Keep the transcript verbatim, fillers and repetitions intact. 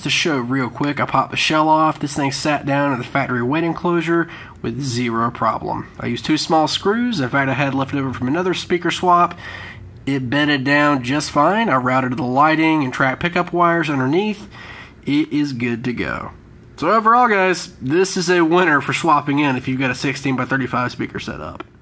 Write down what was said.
to show real quick. I popped the shell off. This thing sat down in the factory weight enclosure with zero problem. I used two small screws. In fact, I had left over from another speaker swap. It bedded down just fine. I routed the lighting and track pickup wires underneath. It is good to go. So overall, guys, this is a winner for swapping in if you've got a sixteen by thirty-five speaker setup.